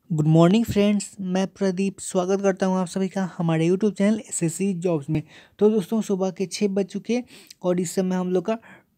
Good morning friends, मैं प्रदीप स्वागत करता हूं आप सभी का हमारे यूट्यूब चैनल एसएससी जॉब्स में। तो दोस्तों, सुबह के 6 बज चुके हैं और इस समय हम लोग का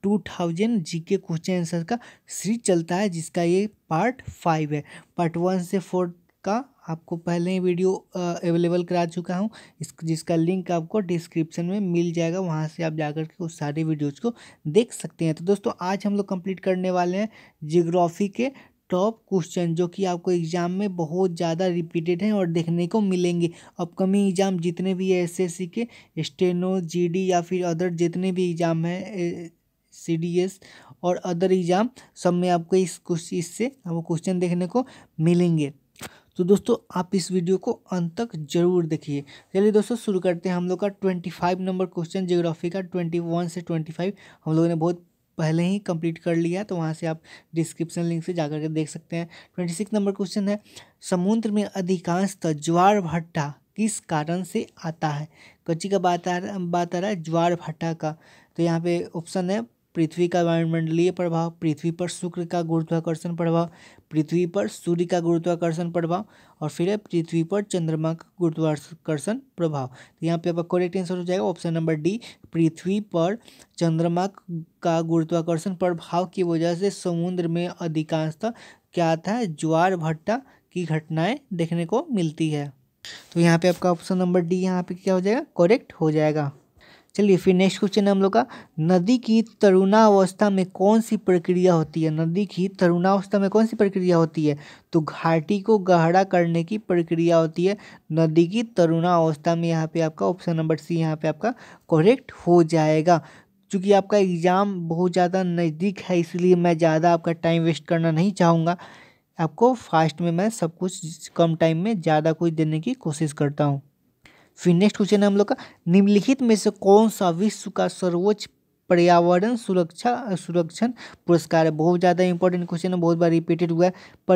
2000 जीके क्वेश्चन आंसर का सीरीज चलता है, जिसका ये पार्ट 5 है। पार्ट 1 से 4 का आपको पहले ही वीडियो अवेलेबल करा चुका हूं, जिसका लिंक आपको डिस्क्रिप्शन में मिल जाएगा। वहां से आप जाकर के उस सारे वीडियोज़ को देख सकते हैं। तो दोस्तों, आज हम लोग कंप्लीट करने वाले हैं जियोग्राफी के टॉप क्वेश्चन, जो कि आपको एग्जाम में बहुत ज़्यादा रिपीटेड हैं और देखने को मिलेंगे। अपकमिंग एग्जाम जितने भी है, एसएससी के स्टेनो, जीडी या फिर अदर जितने भी एग्जाम है, सीडीएस और अदर एग्जाम, सब में आपको इससे आपको क्वेश्चन देखने को मिलेंगे। तो दोस्तों, आप इस वीडियो को अंत तक जरूर देखिए। चलिए दोस्तों, शुरू करते हैं हम लोग का 25 नंबर क्वेश्चन ज्योग्राफी का। 21 से 25 हम लोगों ने बहुत पहले ही कंप्लीट कर लिया है, तो वहाँ से आप डिस्क्रिप्शन लिंक से जाकर के देख सकते हैं। 26 नंबर क्वेश्चन है, समुद्र में अधिकांशतः ज्वार भाटा किस कारण से आता है। कच्ची का बात आ रहा है ज्वार भाटा का। तो यहाँ पे ऑप्शन है पृथ्वी का वायुमंडलीय प्रभाव, पृथ्वी पर शुक्र का गुरुत्वाकर्षण प्रभाव, पृथ्वी पर सूर्य का गुरुत्वाकर्षण प्रभाव, और फिर है पृथ्वी पर चंद्रमा का गुरुत्वाकर्षण प्रभाव। तो यहाँ पे आपका करेक्ट आंसर हो जाएगा ऑप्शन नंबर डी, पृथ्वी पर चंद्रमा का गुरुत्वाकर्षण प्रभाव की वजह से समुद्र में अधिकांशतः क्या आता है, ज्वार भाटा की घटनाएं देखने को मिलती है। तो यहाँ पे आपका ऑप्शन नंबर डी यहाँ पे क्या हो जाएगा, करेक्ट हो जाएगा। चलिए फिर नेक्स्ट क्वेश्चन है हम लोग का, नदी की तरुणावस्था में कौन सी प्रक्रिया होती है। नदी की तरुणावस्था में कौन सी प्रक्रिया होती है, तो घाटी को गहरा करने की प्रक्रिया होती है नदी की तरुणावस्था में। यहाँ पे आपका ऑप्शन नंबर सी यहाँ पे आपका करेक्ट हो जाएगा। चूँकि आपका एग्ज़ाम बहुत ज़्यादा नज़दीक है, इसलिए मैं ज़्यादा आपका टाइम वेस्ट करना नहीं चाहूँगा। आपको फास्ट में मैं सब कुछ कम टाइम में ज़्यादा कुछ देने की कोशिश करता हूँ। फिर नेक्स्ट क्वेश्चन है हम लोग का, निम्नलिखित में से कौन सा विश्व का सर्वोच्च पर्यावरण सुरक्षण पुरस्कार है। बहुत ज़्यादा इंपॉर्टेंट क्वेश्चन है, बहुत बार रिपीटेड हुआ है।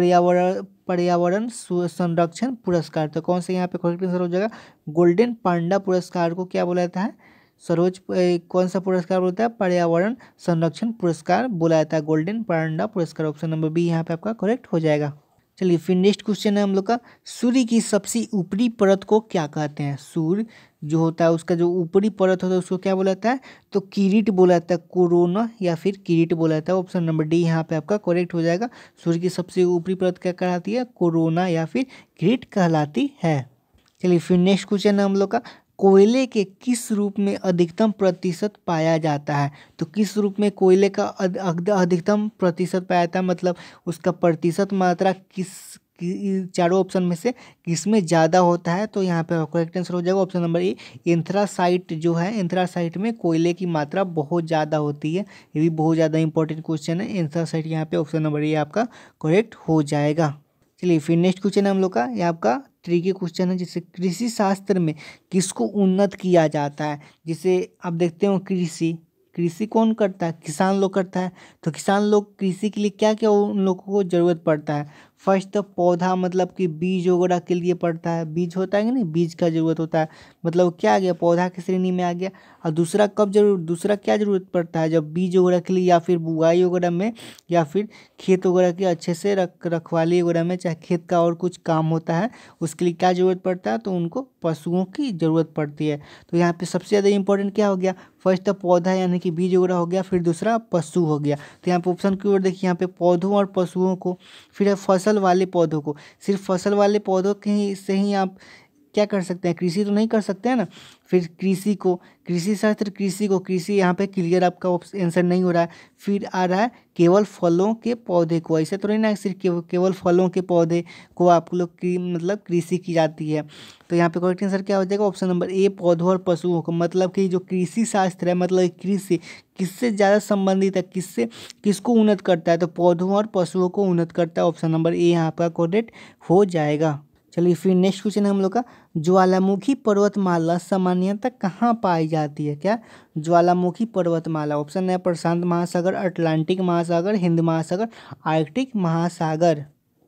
पर्यावरण संरक्षण पुरस्कार, तो कौन सा यहाँ पे करेक्ट आंसर हो जाएगा, गोल्डन पांडा पुरस्कार को क्या बोला जाता है, सर्वोच्च कौन सा पुरस्कार बोलता है, पर्यावरण संरक्षण पुरस्कार बोला जाता है, गोल्डन पांडा पुरस्कार। ऑप्शन नंबर बी यहाँ पे आपका करेक्ट हो जाएगा। चलिए फिर नेक्स्ट क्वेश्चन है हम लोग का, सूर्य की सबसे ऊपरी परत को क्या कहते हैं। सूर्य जो होता है उसका जो ऊपरी परत होता है उसको क्या बोला जाता है, तो किरीट बोला जाता है, कोरोना या फिर किरीट बोला जाता है। ऑप्शन नंबर डी यहाँ पे आपका करेक्ट हो जाएगा। सूर्य की सबसे ऊपरी परत क्या कहलाती है, कोरोना या फिर किरीट कहलाती है। चलिए फिर नेक्स्ट क्वेश्चन है हम लोग का, कोयले के किस रूप में अधिकतम प्रतिशत पाया जाता है। तो किस रूप में कोयले का अधिकतम प्रतिशत पाया जाता है, मतलब उसका प्रतिशत मात्रा चारों ऑप्शन में से किस में ज़्यादा होता है। तो यहाँ पे करेक्ट आंसर हो जाएगा ऑप्शन नंबर ए, एंथ्रासाइट जो है, एंथ्रासाइट में कोयले की मात्रा बहुत ज़्यादा होती है। ये भी बहुत ज़्यादा इंपॉर्टेंट क्वेश्चन है, एंथ्रासाइट यहाँ पे ऑप्शन नंबर ए आपका करेक्ट हो जाएगा। चलिए फिर नेक्स्ट क्वेश्चन है हम लोग का, ये आपका ट्रिकी क्वेश्चन है, जिससे कृषि शास्त्र में किसको उन्नत किया जाता है। जिसे आप देखते हो कृषि कृषि कौन करता है, किसान लोग करता है। तो किसान लोग कृषि के लिए क्या क्या उन लोगों को ज़रूरत पड़ता है। फर्स्ट तो पौधा, मतलब कि बीज वगैरह के लिए पड़ता है, बीज होता है कि नहीं, बीज का ज़रूरत होता है, मतलब क्या आ गया, पौधा की श्रेणी में आ गया। और दूसरा क्या ज़रूरत पड़ता है, जब बीज वगैरह के लिए या फिर बुआई वगैरह में या फिर खेत वगैरह की अच्छे से रखवाली वगैरह में, चाहे खेत का और कुछ काम होता है उसके लिए क्या ज़रूरत पड़ता है, तो उनको पशुओं की ज़रूरत पड़ती है। तो यहाँ पे सबसे ज़्यादा इंपॉर्टेंट क्या हो गया, फर्स्ट तो पौधा यानी कि बीज वगैरह हो गया, फिर दूसरा पशु हो गया। तो यहाँ पे ऑप्शन की ओर देखिए, यहाँ पे पौधों और पशुओं को, फिर है फसल वाले पौधों को। सिर्फ फसल वाले पौधों के ही से ही आप क्या कर सकते हैं, कृषि तो नहीं कर सकते हैं ना। फिर कृषि शास्त्र, कृषि यहाँ पे क्लियर आपका आंसर नहीं हो रहा है। फिर आ रहा है केवल फलों के पौधे को, ऐसे तो नहीं ना सिर्फ केवल फलों के पौधे को आप लोग की मतलब कृषि की जाती है। तो यहाँ पे करेक्ट आंसर क्या हो जाएगा, ऑप्शन नंबर ए, पौधों और पशुओं को। मतलब कि जो कृषि शास्त्र है, मतलब कृषि किससे ज़्यादा संबंधित है, किसको उन्नत करता है, तो पौधों और पशुओं को उन्नत करता है। ऑप्शन नंबर ए यहाँ पर करेक्ट हो जाएगा। चलिए फिर नेक्स्ट क्वेश्चन है हम लोग का, ज्वालामुखी पर्वतमाला सामान्यतः कहाँ पाई जाती है। क्या, ज्वालामुखी पर्वतमाला, ऑप्शन है प्रशांत महासागर, अटलांटिक महासागर, हिंद महासागर, आर्कटिक महासागर।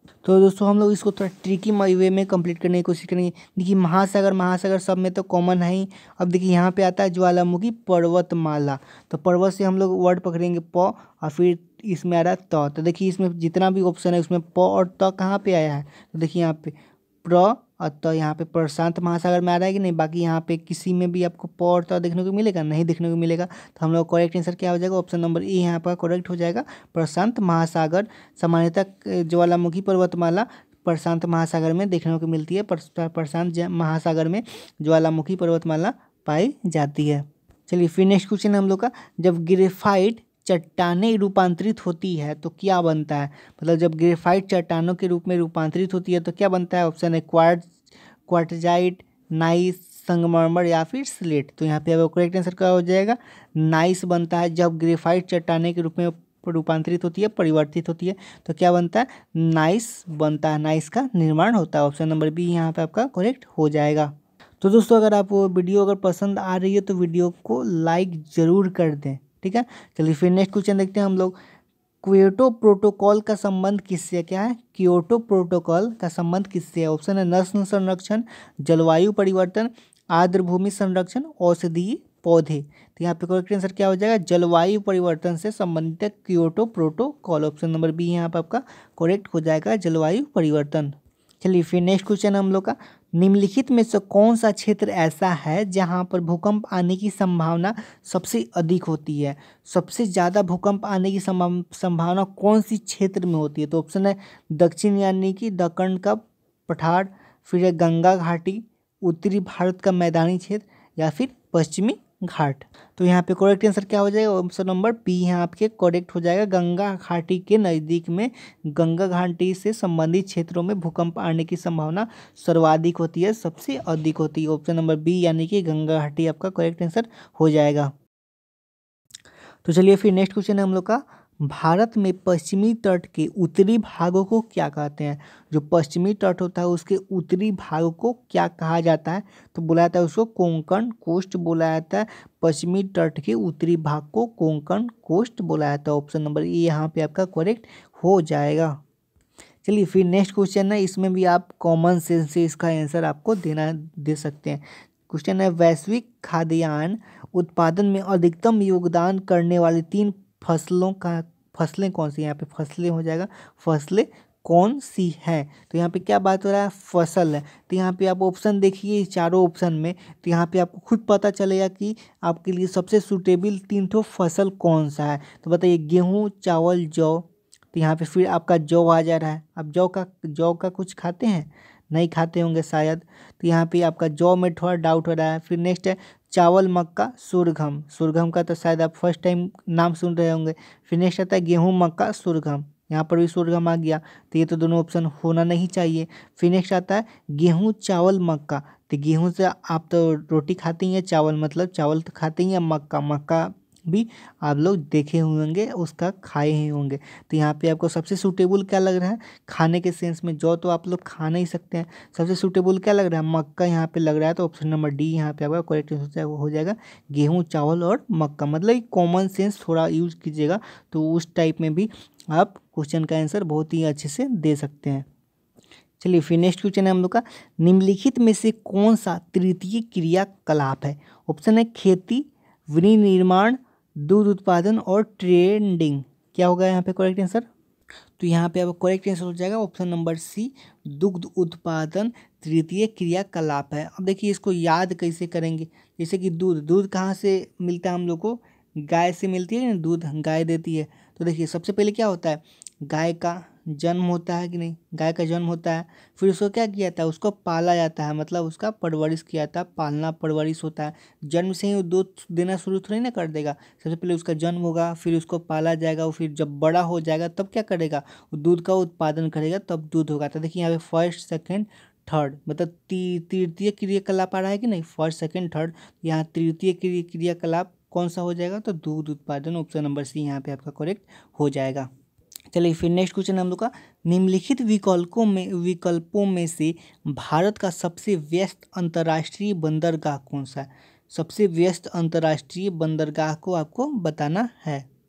तो दोस्तों हम लोग इसको थोड़ा ट्रिकी वे में कंप्लीट करने की कोशिश करेंगे। देखिए महासागर सब में तो कॉमन है ही। अब देखिए यहाँ पे आता है ज्वालामुखी पर्वतमाला, तो पर्वत से हम लोग वर्ड पकड़ेंगे प, और फिर इसमें आ रहा है त। तो देखिए इसमें जितना भी ऑप्शन है उसमें प और त कहाँ पे आया है, तो देखिए यहाँ पे प्र और त, यहाँ पे प्रशांत महासागर में आ रहा है कि नहीं। बाकी यहाँ पे किसी में भी आपको प और त देखने को मिलेगा, नहीं देखने को मिलेगा। तो हम लोग करेक्ट आंसर क्या हो जाएगा, ऑप्शन नंबर ए यहाँ पर करेक्ट हो जाएगा, प्रशांत महासागर। सामान्यतः ज्वालामुखी पर्वतमाला प्रशांत महासागर में देखने को मिलती है। प्रशांत महासागर में ज्वालामुखी पर्वतमाला पाई जाती है। चलिए फिर नेक्स्ट क्वेश्चन है हम लोग का, जब ग्रेफाइट चट्टानें रूपांतरित होती है तो क्या बनता है। मतलब जब ग्रेफाइट चट्टानों के रूप में रूपांतरित होती है तो क्या बनता है। ऑप्शन है क्वार्टजाइट, नाइस, संगमरमर या फिर स्लेट। तो यहाँ पे अब करेक्ट आंसर क्या हो जाएगा, नाइस बनता है। जब ग्रेफाइट चट्टानें के रूप में रूपांतरित होती है, परिवर्तित होती है, तो क्या बनता है, नाइस बनता है, नाइस का निर्माण होता है। ऑप्शन नंबर बी यहाँ पे आपका करेक्ट हो जाएगा। तो दोस्तों अगर आपको वीडियो अगर पसंद आ रही है तो वीडियो को लाइक ज़रूर कर दें, ठीक है। चलिए फिर नेक्स्ट क्वेश्चन देखते हैं हम लोग, क्योटो प्रोटोकॉल का संबंध किससे, क्या है, क्योटो प्रोटोकॉल का संबंध किससे है। ऑप्शन है नस्ल संरक्षण, जलवायु परिवर्तन, आर्द्र भूमि संरक्षण, औषधीय पौधे। तो यहाँ पे करेक्ट आंसर क्या हो जाएगा, जलवायु परिवर्तन से संबंधित है Kyoto protocol. Option number B यहाँ पे आपका करेक्ट हो जाएगा, जलवायु परिवर्तन। चलिए फिर नेक्स्ट क्वेश्चन हम लोग का, निम्नलिखित में से कौन सा क्षेत्र ऐसा है जहां पर भूकंप आने की संभावना सबसे अधिक होती है। सबसे ज़्यादा भूकंप आने की संभावना कौन सी क्षेत्र में होती है। तो ऑप्शन है दक्षिण यानी कि दक्कन का पठार, फिर है गंगा घाटी, उत्तरी भारत का मैदानी क्षेत्र, या फिर पश्चिमी घाट। तो यहाँ पे करेक्ट आंसर क्या हो जाएगा, ऑप्शन नंबर बी यहाँ आपके करेक्ट हो जाएगा। गंगा घाटी के नज़दीक में, गंगा घाटी से संबंधित क्षेत्रों में भूकंप आने की संभावना सर्वाधिक होती है, सबसे अधिक होती है। ऑप्शन नंबर बी यानी कि गंगा घाटी आपका करेक्ट आंसर हो जाएगा। तो चलिए फिर नेक्स्ट क्वेश्चन है हम लोग का, भारत में पश्चिमी तट के उत्तरी भागों को क्या कहते हैं। जो पश्चिमी तट होता है उसके उत्तरी भागों को क्या कहा जाता है। तो बोला जाता है उसको कोंकण कोस्ट बोला जाता है। पश्चिमी तट के उत्तरी भाग को कोंकण कोस्ट बोला जाता है। ऑप्शन नंबर ए यहाँ पे आपका करेक्ट हो जाएगा। चलिए फिर नेक्स्ट क्वेश्चन है, इसमें भी आप कॉमन सेंस से इसका आंसर आपको दे सकते हैं। क्वेश्चन है, वैश्विक खाद्यान्न उत्पादन में अधिकतम योगदान करने वाली 3 फसलें कौन सी। यहाँ पे फसलें हो जाएगा, फसलें कौन सी है। तो यहाँ पे क्या बात हो रहा है, फसल है। तो यहाँ पे आप ऑप्शन देखिए, चारों ऑप्शन में, तो यहाँ पे आपको खुद पता चलेगा कि आपके लिए सबसे सूटेबल 3 फसल कौन सा है। तो बताइए, गेहूँ, चावल, जौ। तो यहाँ पे फिर आपका जौ आ जा रहा है। अब जौ का कुछ खाते हैं, नहीं खाते होंगे शायद। तो यहाँ पे आपका जौ में थोड़ा डाउट हो रहा है। फिर नेक्स्ट है चावल, मक्का, सुरगम का तो शायद आप फर्स्ट टाइम नाम सुन रहे होंगे। फिर नेक्स्ट आता है गेहूँ, मक्का, सुरगम, यहाँ पर भी सुरगम आ गया, तो ये तो दोनों ऑप्शन होना नहीं चाहिए। फिर नेक्स्ट आता है गेहूँ, चावल, मक्का। तो गेहूँ से आप तो रोटी खाते ही हैं, चावल मतलब चावल तो खाते ही हैं, मक्का भी आप लोग देखे हुए होंगे, उसका खाए ही होंगे। तो यहाँ पे आपको सबसे सूटेबल क्या लग रहा है, खाने के सेंस में जौ तो आप लोग खा नहीं सकते हैं, सबसे सूटेबल क्या लग रहा है, मक्का यहाँ पे लग रहा है। तो ऑप्शन नंबर डी यहाँ पे आपका करेक्ट हो जाएगा, गेहूँ, चावल और मक्का। मतलब कॉमन सेंस थोड़ा यूज कीजिएगा, तो उस टाइप में भी आप क्वेश्चन का आंसर बहुत ही अच्छे से दे सकते हैं। चलिए फिर नेक्स्ट क्वेश्चन है हम लोग का, निम्नलिखित में से कौन सा तृतीय क्रियाकलाप है। ऑप्शन है खेती, विनिर्माण, दूध उत्पादन और ट्रेडिंग। क्या होगा यहाँ पे करेक्ट आंसर। तो यहाँ पे आपका करेक्ट आंसर हो जाएगा ऑप्शन नंबर सी, दुग्ध उत्पादन तृतीय क्रियाकलाप है। अब देखिए इसको याद कैसे करेंगे, जैसे कि दूध कहाँ से मिलता है हम लोग को, गाय से मिलती है ना, दूध गाय देती है। तो देखिए सबसे पहले क्या होता है, गाय का जन्म होता है कि नहीं, गाय का जन्म होता है, फिर उसको क्या किया जाता है, उसको पाला जाता है, मतलब उसका परवरिश किया जाता है, पालना परवरिश होता है। जन्म से ही वो दूध देना शुरू थोड़ी ना कर देगा, सबसे पहले उसका जन्म होगा, फिर उसको पाला जाएगा, फिर जब बड़ा हो जाएगा तब क्या करेगा, वो दूध का उत्पादन करेगा, तब दूध होगा। तो देखिए यहाँ पे फर्स्ट सेकेंड थर्ड, मतलब तृतीय क्रियाकलाप आ रहा है कि नहीं, फर्स्ट सेकेंड थर्ड, यहाँ तृतीय क्रियाकलाप कौन सा हो जाएगा, तो दूध उत्पादन। ऑप्शन नंबर सी यहाँ पे आपका करेक्ट हो जाएगा। चलिए फिर नेक्स्ट क्वेश्चन हम लोग का, निम्नलिखित विकल्पों में से भारत का सबसे व्यस्त अंतर्राष्ट्रीय बंदरगाह कौन सा है। सबसे व्यस्त अंतर्राष्ट्रीय बंदरगाह को आपको बताना है।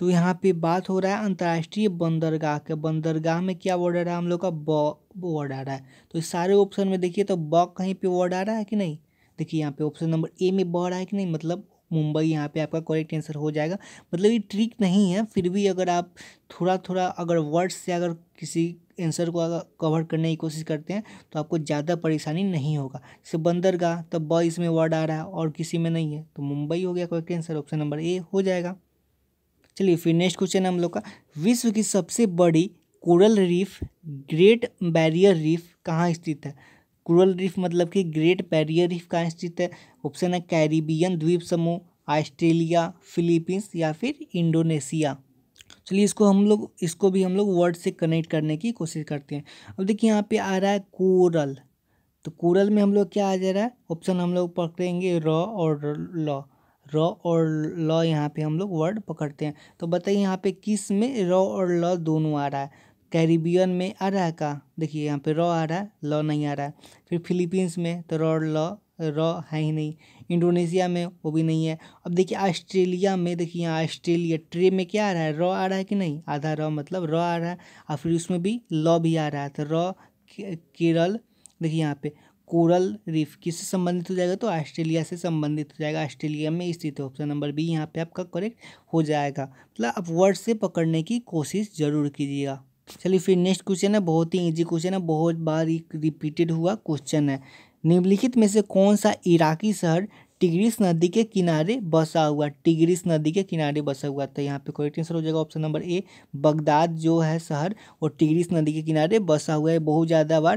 तो यहाँ पे बात हो रहा है अंतर्राष्ट्रीय बंदरगाह के। बंदरगाह में क्या वर्ड आ रहा है हम लोग का? ब वर्ड आ रहा है। तो इस सारे ऑप्शन में देखिए तो ब कहीं पे वर्ड आ रहा है कि नहीं? देखिए यहाँ पे ऑप्शन नंबर ए में ब आ रहा है कि नहीं, मतलब मुंबई यहाँ पे आपका करेक्ट आंसर हो जाएगा। मतलब ये ट्रिक नहीं है, फिर भी अगर आप थोड़ा थोड़ा अगर वर्ड से अगर किसी आंसर को अगर कवर करने की कोशिश करते हैं तो आपको ज़्यादा परेशानी नहीं होगा। जैसे बंदरगाह, तो ब इसमें वर्ड आ रहा है और किसी में नहीं है, तो मुंबई हो गया correct answer, option number A हो जाएगा। चलिए फिर नेक्स्ट क्वेश्चन हम लोग का, विश्व की सबसे बड़ी coral reef great barrier reef कहाँ स्थित है? कोरल रीफ मतलब कि ग्रेट बैरियर रीफ कहाँ स्थित है? ऑप्शन है कैरिबियन द्वीप समूह, ऑस्ट्रेलिया, फिलीपींस या फिर इंडोनेशिया। चलिए इसको भी हम लोग वर्ड से कनेक्ट करने की कोशिश करते हैं। अब देखिए यहाँ पे आ रहा है कोरल, तो कोरल में हम लोग क्या आ जा रहा है? ऑप्शन हम लोग पकड़ेंगे र और ल। र और ल यहाँ पे हम लोग वर्ड पकड़ते हैं। तो बताइए यहाँ पे किस में र और ल दोनों आ रहा है? कैरिबियन में आ रहा है का? देखिए यहाँ पे र आ रहा है, ल नहीं आ रहा है। फिर फिलीपींस में तो र और ल, र है ही नहीं। इंडोनेशिया में वो भी नहीं है। अब देखिए ऑस्ट्रेलिया में, देखिए यहाँ ऑस्ट्रेलिया ट्रे में क्या आ रहा है? र आ रहा है कि नहीं? आधा र मतलब र आ रहा है, और फिर उसमें भी ल भी आ रहा है, तो र केरल। देखिए यहाँ पे कोरल रीफ किससे संबंधित हो जाएगा? तो ऑस्ट्रेलिया से संबंधित हो जाएगा, ऑस्ट्रेलिया में स्थित है, ऑप्शन नंबर बी यहाँ पे आपका करेक्ट हो जाएगा। मतलब आप वर्ड से पकड़ने की कोशिश जरूर कीजिएगा। चलिए फिर नेक्स्ट क्वेश्चन है, बहुत ही इजी क्वेश्चन है, बहुत बार रिपीटेड हुआ क्वेश्चन है। निम्नलिखित में से कौन सा इराकी शहर टिग्रिस नदी के किनारे बसा हुआ? टिग्रिस नदी के किनारे बसा हुआ, तो यहाँ पे करेक्ट आंसर हो जाएगा ऑप्शन नंबर ए, बगदाद जो है शहर वो टिग्रिस नदी के किनारे बसा हुआ है। बहुत ज़्यादा बार,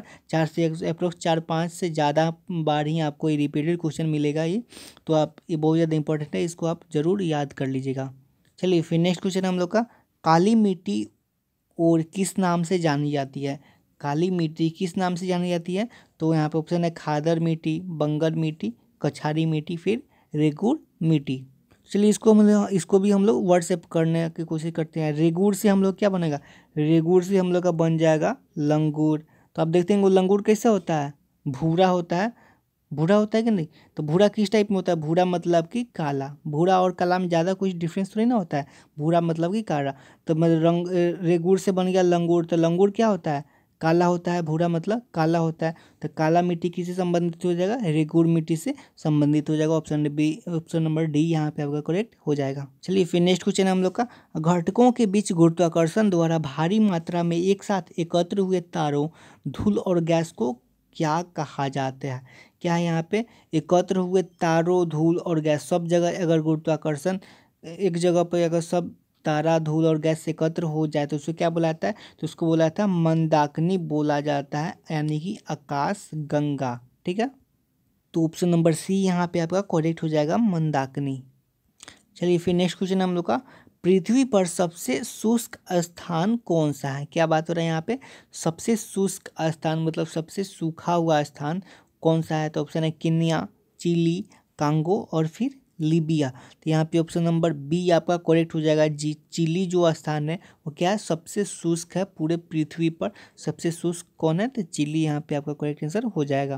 4 5 से ज़्यादा बार ही आपको ये रिपीटेड क्वेश्चन मिलेगा ये, तो आप ये बहुत ज़्यादा इंपॉर्टेंट है, इसको आप ज़रूर याद कर लीजिएगा। चलिए फिर नेक्स्ट क्वेश्चन हम लोग का, काली मिट्टी और किस नाम से जानी जाती है? काली मिट्टी किस नाम से जानी जाती है? तो यहाँ पे ऑप्शन है खादर मिट्टी, बंगर मिट्टी, कछारी मिट्टी, फिर रेगुर मिट्टी। चलिए इसको भी हम लोग वर्ड से करने की कोशिश करते हैं। रेगुर से हम लोग क्या बनेगा? रेगुर से हम लोग का बन जाएगा लंगूर। तो आप देखते हैं वो लंगूर कैसा होता है? भूरा होता है, भूरा होता है कि नहीं? तो भूरा किस टाइप में होता है? भूरा मतलब कि काला। भूरा और काला में ज़्यादा कुछ डिफरेंस थोड़ी ना होता है, भूरा मतलब कि काला। तो मतलब रेगुर से बन गया लंगूर, तो लंगूर क्या होता है? काला होता है, भूरा मतलब काला होता है। तो काला मिट्टी किससे संबंधित हो जाएगा? रेगुर मिट्टी से संबंधित हो जाएगा, ऑप्शन नंबर डी यहाँ पे आपका करेक्ट हो जाएगा। चलिए फिर नेक्स्ट क्वेश्चन है हम लोग का, घटकों के बीच गुरुत्वाकर्षण द्वारा भारी मात्रा में एक साथ एकत्र हुए तारों, धूल और गैस को क्या कहा जाता है? क्या है यहाँ पे? एकत्र हुए तारों, धूल और गैस, सब जगह अगर गुरुत्वाकर्षण एक जगह पर अगर सब तारा, धूल और गैस एकत्र हो जाए तो उसको क्या बोला जाता है? तो उसको बोला जाता है मंदाकिनी बोला जाता है, यानी कि आकाश गंगा। ठीक है, तो ऑप्शन नंबर सी यहाँ पे आपका करेक्ट हो जाएगा, मंदाकिनी। चलिए फिर नेक्स्ट क्वेश्चन हम लोग का, पृथ्वी पर सबसे शुष्क स्थान कौन सा है? क्या बात हो रहा है यहाँ पे? सबसे शुष्क स्थान मतलब सबसे सूखा हुआ स्थान कौन सा है? तो ऑप्शन है केन्या, चिली, कांगो और फिर लीबिया। तो यहाँ पे ऑप्शन नंबर बी आपका करेक्ट हो जाएगा जी। चिली जो स्थान है वो क्या है? सबसे शुष्क है पूरे पृथ्वी पर, सबसे शुष्क कौन है? तो चिली यहाँ पे आपका करेक्ट आंसर हो जाएगा।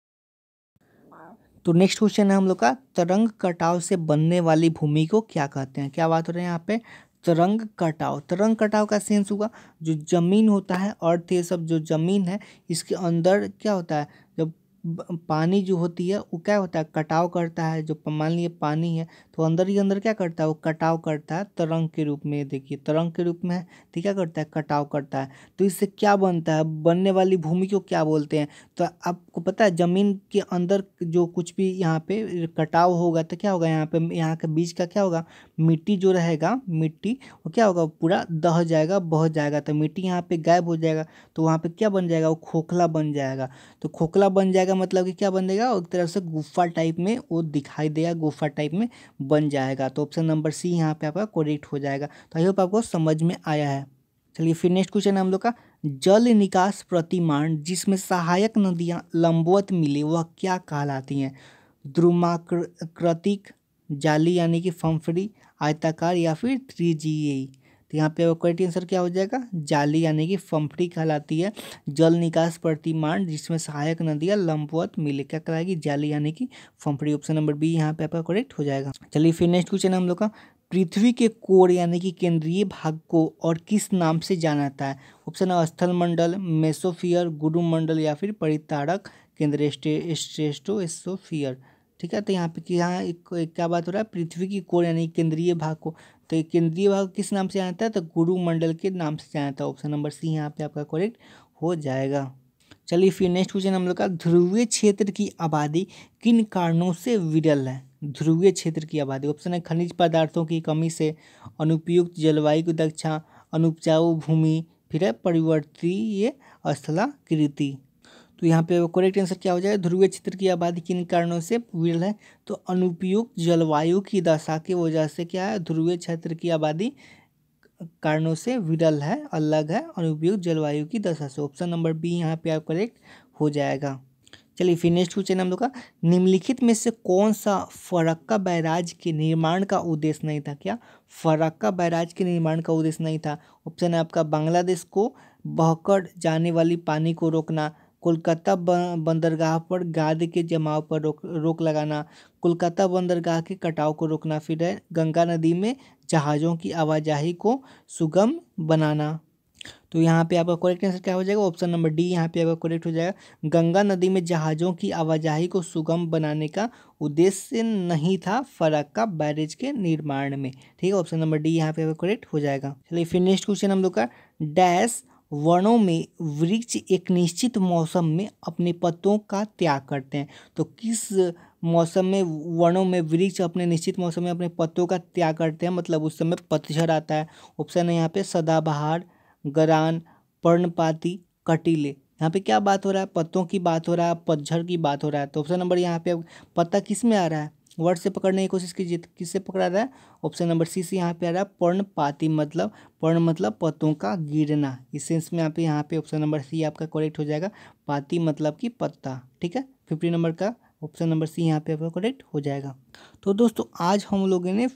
तो नेक्स्ट क्वेश्चन है हम लोग का, तरंग कटाव से बनने वाली भूमि को क्या कहते हैं? क्या बात हो रही है यहाँ पे? तरंग कटाव। तरंग कटाव का सेंस हुआ जो जमीन होता है, अर्थ ये सब जो जमीन है इसके अंदर क्या होता है? जब पानी जो होती है वो क्या होता है? कटाव करता है। जो मान लीजिए पानी है तो अंदर ही अंदर क्या करता है? वो कटाव करता है तरंग के रूप में। देखिए तरंग के रूप में है तो क्या करता है? कटाव करता है। तो इससे क्या बनता है? बनने वाली भूमि को क्या बोलते हैं? तो आपको पता है जमीन के अंदर जो कुछ भी यहाँ पे कटाव होगा तो क्या होगा? यहाँ पे यहाँ के बीच का क्या होगा? मिट्टी जो रहेगा, मिट्टी वो क्या होगा? पूरा दह जाएगा, बह जाएगा, तो मिट्टी यहाँ पे गायब हो जाएगा। तो वहाँ पे क्या बन जाएगा? वो खोखला बन जाएगा। तो खोखला बन जाएगा मतलब कि क्या बन जाएगा? एक तरह से गुफा टाइप में वो दिखाई देगा, गुफा टाइप में बन जाएगा। तो ऑप्शन नंबर सी यहाँ पे आपका करेक्ट हो जाएगा। तो आई होप आपको समझ में आया है। चलिए फिर नेक्स्ट क्वेश्चन है हम लोग का, जल निकास प्रतिमान जिसमें सहायक नदियाँ लंबवत मिले वह क्या कहलाती हैं? द्रुमाकृतिक, जाली यानी कि फम्फड़ी, आयताकार या फिर त्रिज्यीय। तो यहाँ पे करेक्ट आंसर क्या हो जाएगा? जाली यानी कि फम्फड़ी कहलाती है जल निकास प्रतिमान जिसमें सहायक नदियाँ लंबवत मिले, क्या कहलाएगी? जाली यानी कि फम्फड़ी, ऑप्शन नंबर बी यहाँ पे आपका करेक्ट हो जाएगा। चलिए फिर नेक्स्ट क्वेश्चन हम लोग का, पृथ्वी के कोर यानी कि केंद्रीय भाग को और किस नाम से जाना जाता है? ऑप्शन है स्थल मंडल, मेसोफियर, गुरु मंडल या फिर परितारक केंद्र, स्ट्रेटोस्फियर। ठीक है, तो यहाँ पे यहाँ एक क्या बात हो रहा है, पृथ्वी की कोर यानी केंद्रीय भाग को, तो ये केंद्रीय भाग किस नाम से जाना जाता है? तो गुरु मंडल के नाम से जाना जाता है। ऑप्शन नंबर सी यहाँ पे आपका करेक्ट हो जाएगा। चलिए फिर नेक्स्ट क्वेश्चन हम लोग का, ध्रुवीय क्षेत्र की आबादी किन कारणों से विरल है? ध्रुवीय क्षेत्र की आबादी, ऑप्शन है खनिज पदार्थों की कमी से, अनुपयुक्त जलवायु की दक्षा, अनुपजाऊ भूमि, फिर है परिवर्तनीय स्थलाकृति। तो यहाँ पे करेक्ट आंसर क्या हो जाएगा? ध्रुवीय क्षेत्र की आबादी किन कारणों से विरल है? तो अनुपयुक्त जलवायु की दशा की वजह से क्या है, ध्रुवीय क्षेत्र की आबादी कारणों से विरल है, अलग है अनुपयुक्त जलवायु की दशा से। ऑप्शन नंबर बी यहाँ पे आप करेक्ट हो जाएगा। चलिए फिर नेक्स्ट क्वेश्चन हम लोग का, निम्नलिखित में से कौन सा फरक्का बैराज के निर्माण का उद्देश्य नहीं था? क्या फरक्का बैराज के निर्माण का उद्देश्य नहीं था? ऑप्शन है आपका बांग्लादेश को बहकर जाने वाली पानी को रोकना, कोलकाता बंदरगाह पर गाद के जमाव पर रोक लगाना, कोलकाता बंदरगाह के कटाव को रोकना, फिर है गंगा नदी में जहाज़ों की आवाजाही को सुगम बनाना। तो यहाँ पे आपका करेक्ट आंसर क्या हो जाएगा? ऑप्शन नंबर डी यहाँ पे आपका करेक्ट हो जाएगा। गंगा नदी में जहाज़ों की आवाजाही को सुगम बनाने का उद्देश्य नहीं था फरक्का बैरेज के निर्माण में। ठीक है, ऑप्शन नंबर डी यहाँ पे आपका करेक्ट हो जाएगा। चलिए फिर नेक्स्ट क्वेश्चन हम लोग का, डैश वनों में वृक्ष एक निश्चित मौसम में अपने पत्तों का त्याग करते हैं? तो किस मौसम में वनों में वृक्ष अपने निश्चित मौसम में अपने पत्तों का त्याग करते हैं, मतलब उस समय पतझड़ आता है? ऑप्शन है यहाँ पे सदाबहार, गरान, पर्णपाती, कटीले। यहाँ पे क्या बात हो रहा है? पत्तों की बात हो रहा है, पतझड़ की बात हो रहा है। तो ऑप्शन नंबर यहाँ पे पत्ता किस में आ रहा है? वर्ड से पकड़ने की कोशिश कीजिए, किससे पकड़ा रहा है? ऑप्शन नंबर सी से यहाँ पे आ रहा है पर्णपाती, मतलब पर्ण मतलब पत्तों का गिरना। इस सेंस में यहाँ पे ऑप्शन नंबर सी आपका करेक्ट हो जाएगा, पाती मतलब कि पत्ता। ठीक है, 50 नंबर का ऑप्शन नंबर सी यहाँ पे आपका करेक्ट हो जाएगा। तो दोस्तों आज हम लोगों ने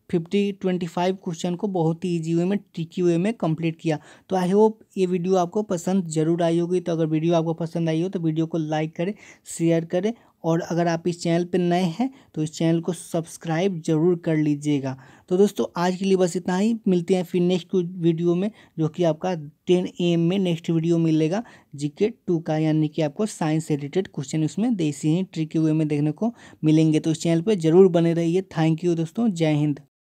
25 क्वेश्चन को बहुत ही ईजी वे में, ट्रिकी वे में कंप्लीट किया। तो आई होप ये वीडियो आपको पसंद जरूर आई होगी। तो अगर वीडियो आपको पसंद आई हो तो वीडियो को लाइक करें, शेयर करें, और अगर आप इस चैनल पर नए हैं तो इस चैनल को सब्सक्राइब जरूर कर लीजिएगा। तो दोस्तों आज के लिए बस इतना ही, मिलते हैं फिर नेक्स्ट वीडियो में, जो कि आपका 10 AM में नेक्स्ट वीडियो मिलेगा GK 2 का, यानी कि आपको साइंस से रिलेटेड क्वेश्चन उसमें देसी ही ट्रिकी वे में देखने को मिलेंगे। तो इस चैनल पर जरूर बने रहिए। थैंक यू दोस्तों, जय हिंद।